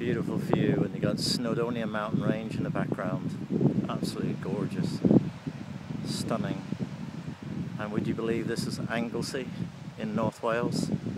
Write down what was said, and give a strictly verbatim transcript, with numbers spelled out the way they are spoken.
beautiful view, and you got Snowdonia mountain range in the background. Absolutely gorgeous, stunning. And would you believe this is Anglesey in North Wales?